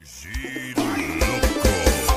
Giro louco.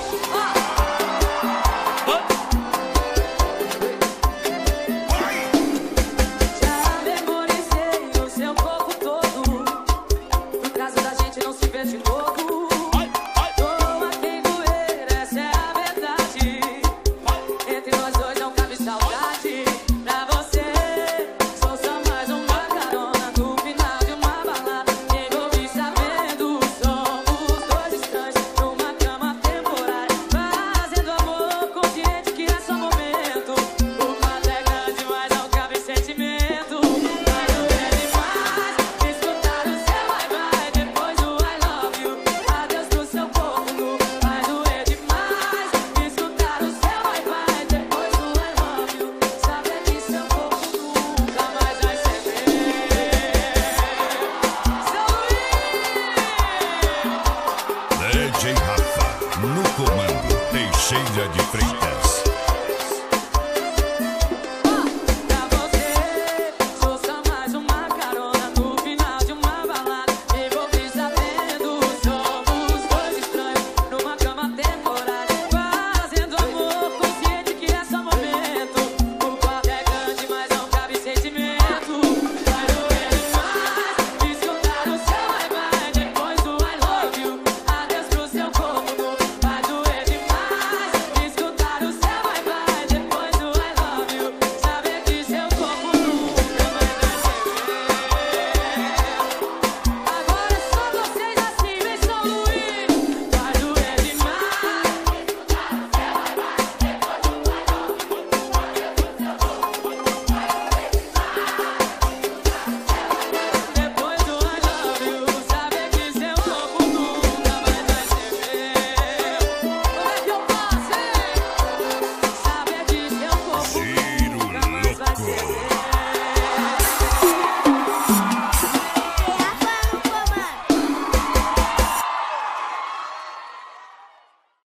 Já memorizei o seu corpo todo. No caso da gente não se vê de novo. Doa quem doer, essa é a verdade. Entre nós dois não cabe saudade. Pra você, sou só mais uma carona no final de uma balada. Quem ouve sabendo, somos dois estranhos numa cama temporária, fazendo amor consciente que é só momento. O mato é grande, mas não cabe sentimento. Vai doer demais escutar o seu vai-vai depois do I love you. Adeus do seu corpo nu. Vai doer demais escutar o seu vai-vai depois do I love you. Saber que seu corpo nunca mais vai ser meu. São Luís! DJ Rafa, no comando, Teixeira de Freitas.